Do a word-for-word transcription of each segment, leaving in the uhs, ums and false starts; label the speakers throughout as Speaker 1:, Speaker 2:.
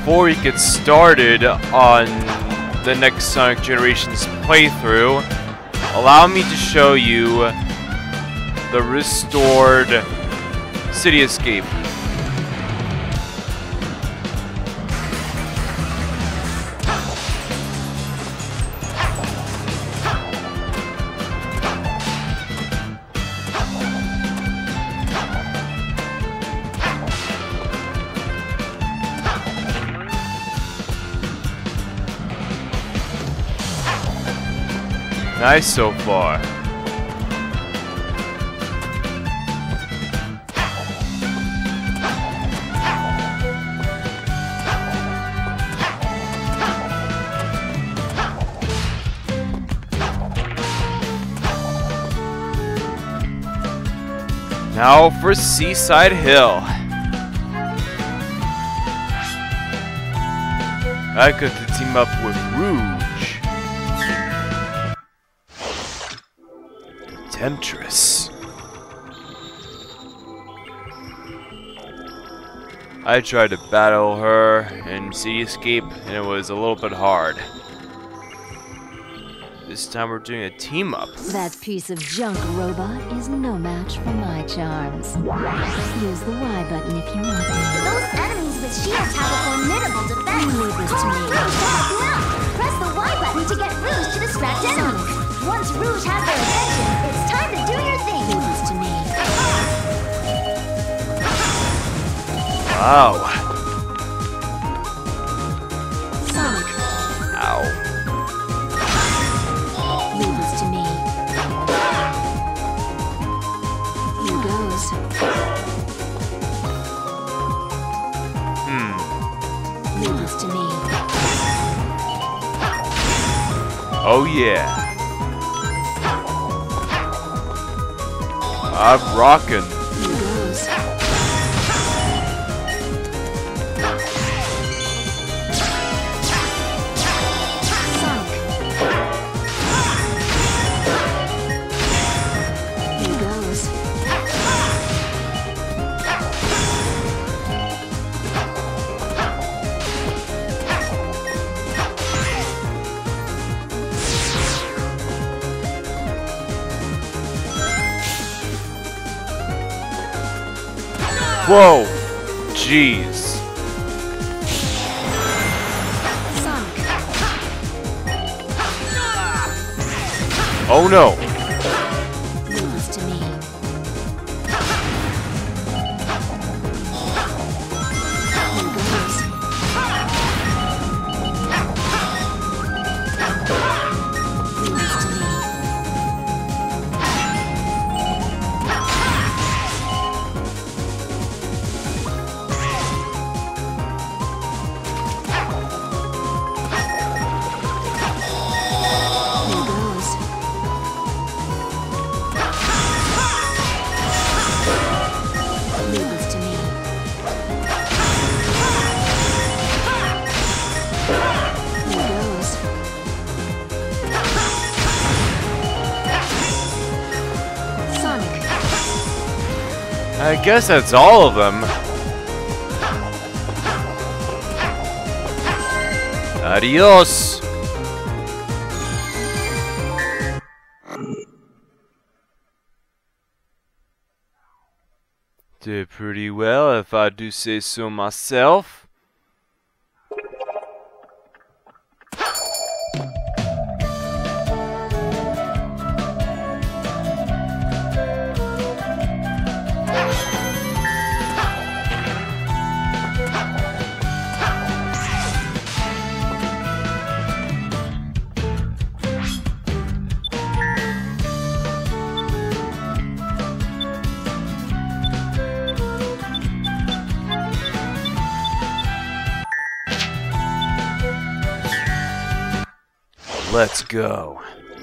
Speaker 1: before we get started on the next Sonic Generations playthrough, allow me to show you the restored City Escape. Nice so far. Now for Seaside Hill. I got to team up with Rouge. Temptress. I tried to battle her in City Escape and it was a little bit hard. This time we're doing a team up.
Speaker 2: That piece of junk robot is no match for my charms. Use the Y button if you want to.
Speaker 3: Those enemies with shields have a formidable defense.
Speaker 2: Leave this to
Speaker 3: Call
Speaker 2: me.
Speaker 3: Rouge to help you out. Press the Y button to get Rouge to distract enemies. Once Rouge has their attention, it's time to do your thing.
Speaker 2: Leave this to me.
Speaker 1: Wow.
Speaker 2: Sonic,
Speaker 1: Ow.
Speaker 2: leave this to me. Here goes.
Speaker 1: Hmm.
Speaker 2: Leave this to me.
Speaker 1: Oh yeah. I'm rocking.
Speaker 2: Here goes. Sonic. Here goes.
Speaker 1: Whoa. Jeez.
Speaker 2: Sonic.
Speaker 1: Oh no.
Speaker 2: Leave this to me. Here goes. Leave this to me. Here goes. Leave this to me. Here goes. Sonic.
Speaker 1: I guess that's all of them. Adios. Did pretty well, if I do say so myself. Let's go.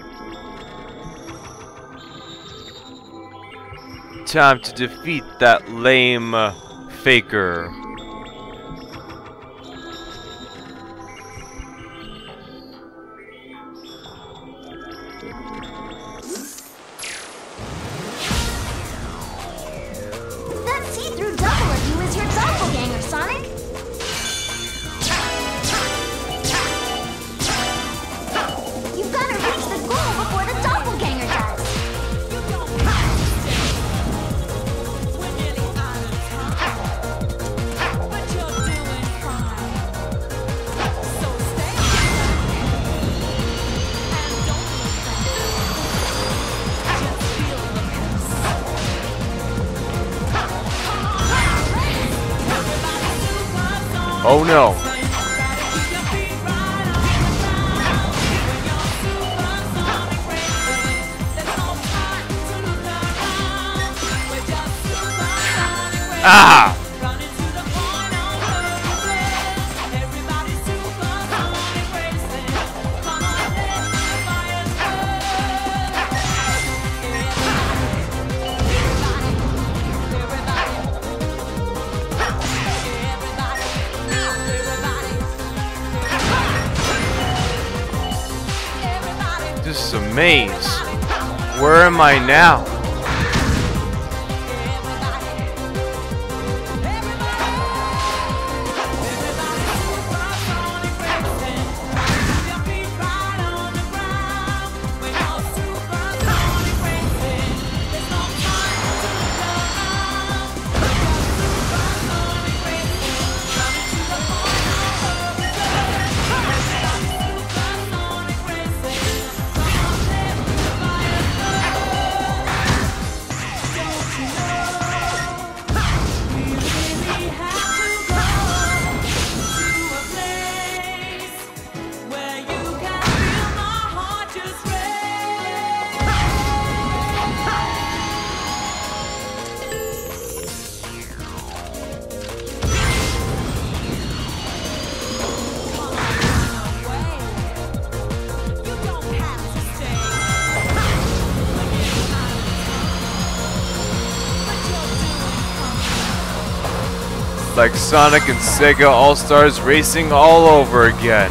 Speaker 1: Time to defeat that lame uh, faker.
Speaker 3: That see-through double of you is your doppelganger, Sonic.
Speaker 1: Oh no. Ah! This is a maze. Where am I now? Like Sonic and Sega All-Stars Racing all over again.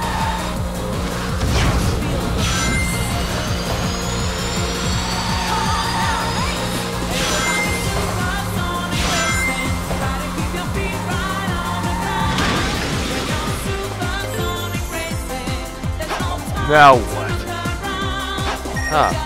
Speaker 1: Now what? Huh.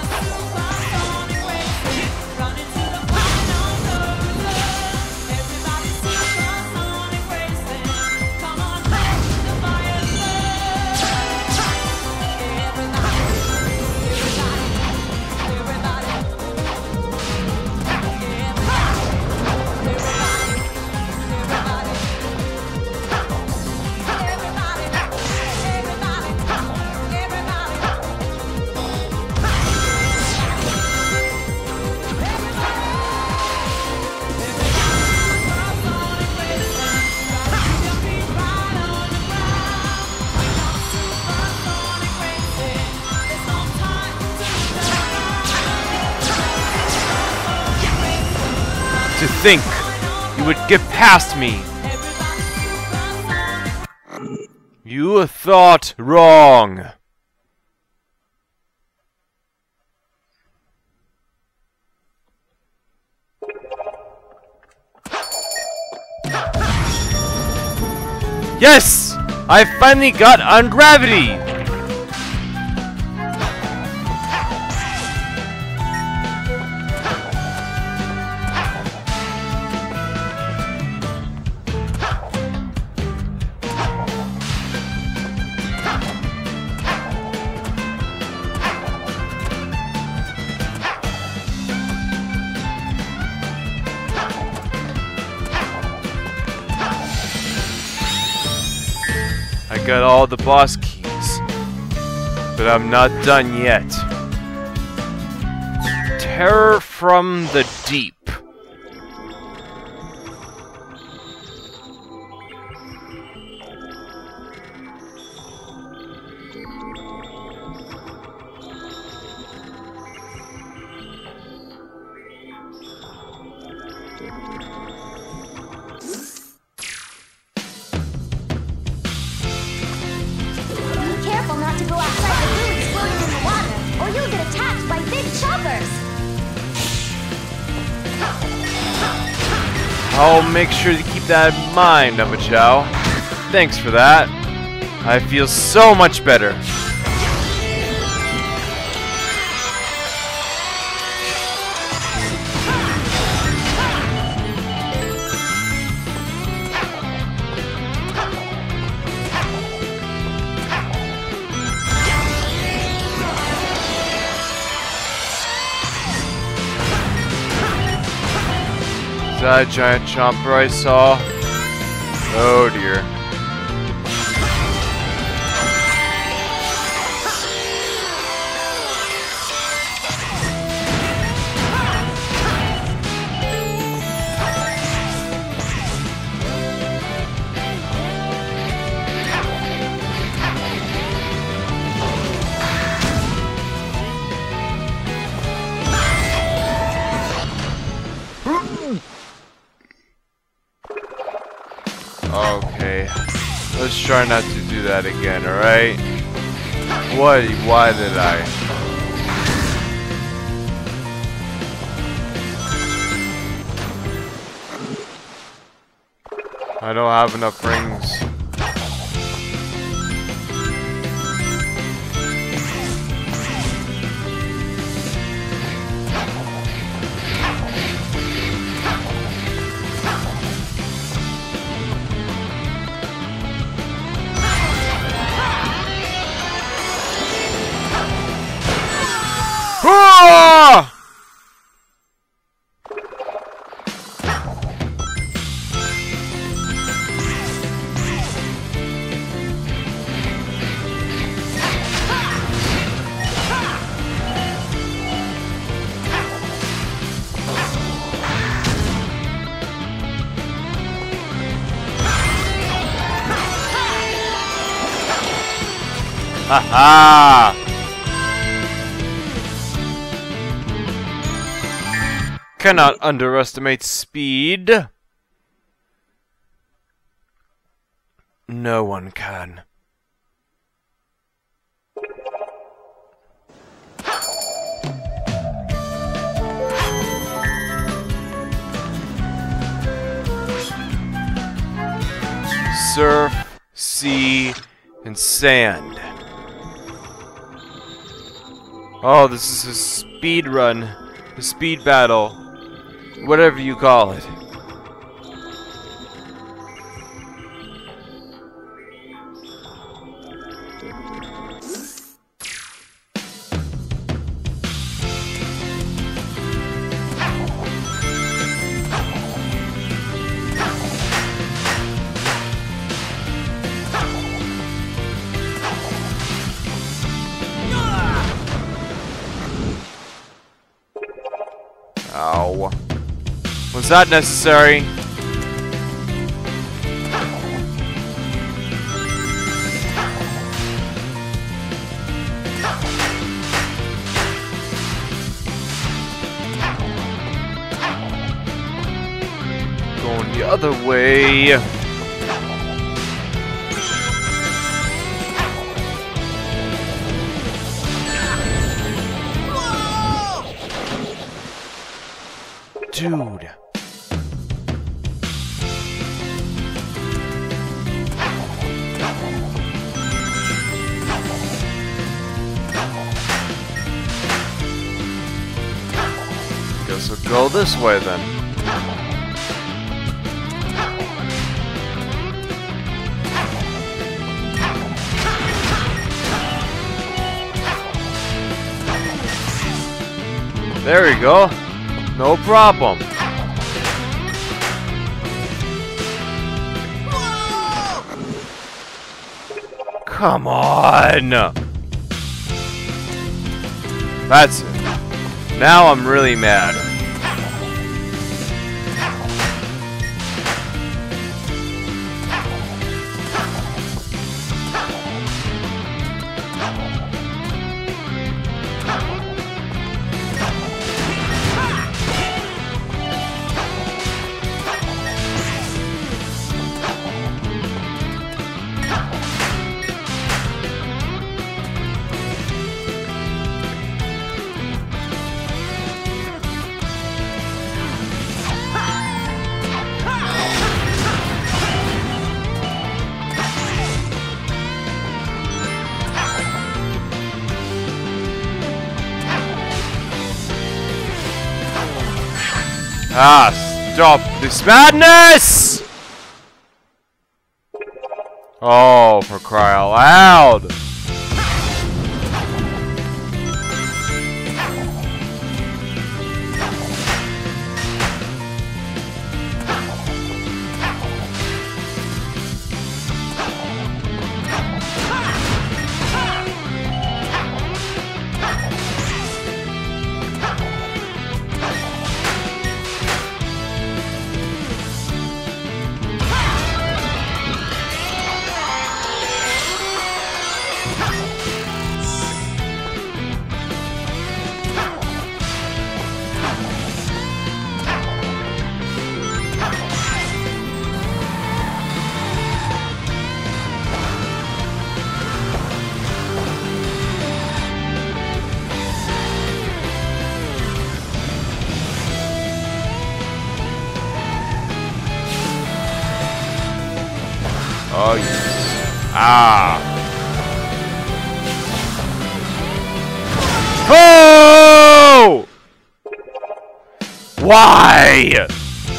Speaker 1: To think you would get past me. You thought wrong. Yes! I finally got on gravity! I got all the boss keys, but I'm not done yet. Terror from the Deep.
Speaker 3: Not to go outside the ruins floating in the water, or you'll get attacked by big choppers.
Speaker 1: I'll make sure to keep that in mind, Number Chow. Thanks for that. I feel so much better. Is that a giant chomper I saw? Oh dear. Okay. Let's try not to do that again, alright? What? Why did I? I don't have enough rings. Ah! Ha ha! Cannot underestimate speed. No one can. Surf, sea, and sand. Oh, this is a speed run, a speed battle, whatever you call it. Ow. Was that necessary? Going the other way. Dude. Guess we'll go this way then. There we go. No problem. Come on. That's it. Now I'm really mad. Ah, stop this madness! Oh, for crying out loud! Oh, yes. Ah! Oh! Why?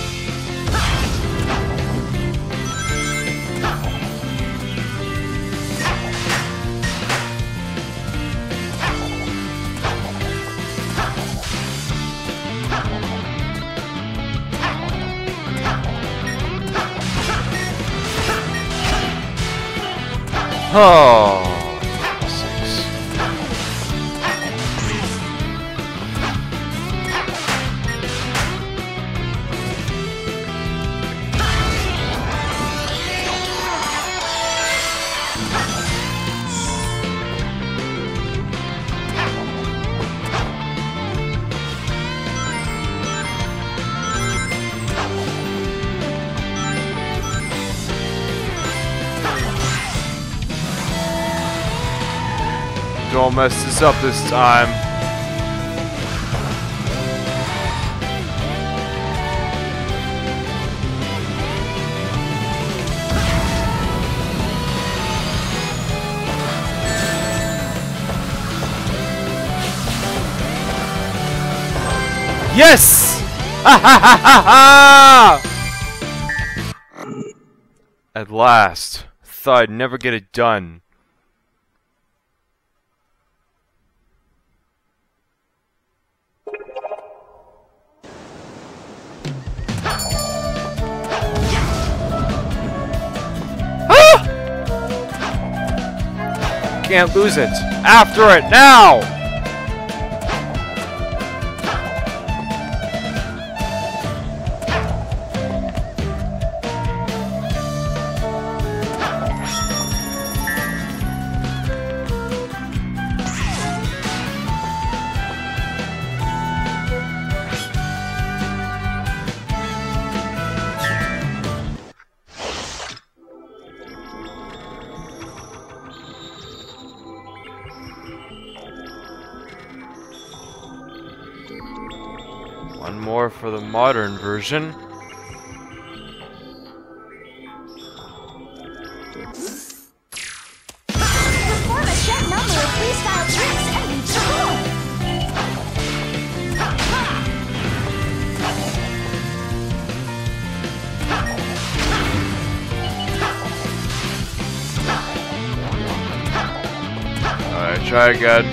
Speaker 1: Oh, six. Don't mess this up this time. Yes! Ha ha ha ha ha! At last. Thought I'd never get it done. Can't lose it. After it now. One more for the modern version.
Speaker 3: Perform a set number of freestyle tricks and reach the goal.
Speaker 1: Alright, try again.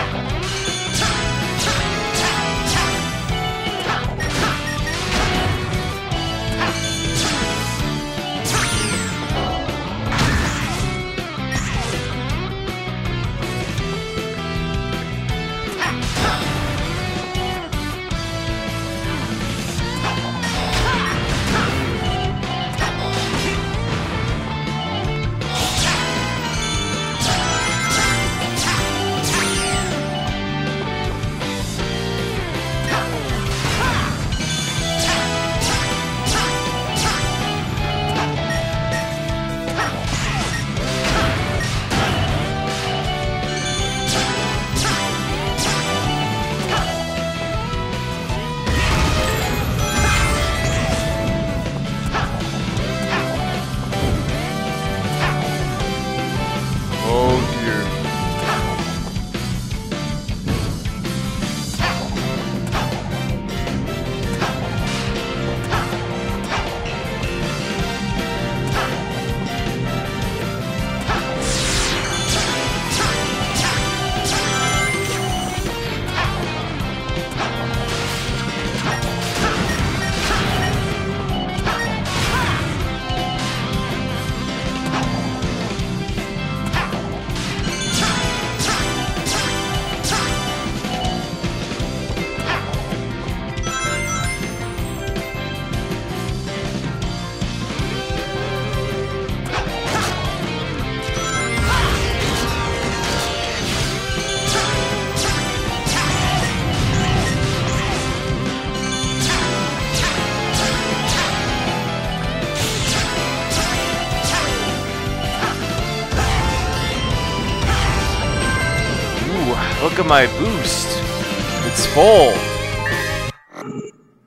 Speaker 1: Look at my boost. It's full.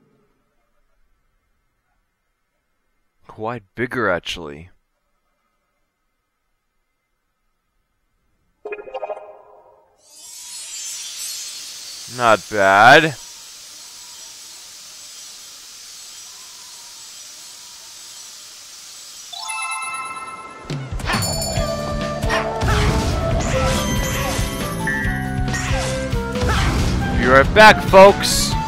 Speaker 1: Quite bigger, actually. Not bad. Be right back, folks.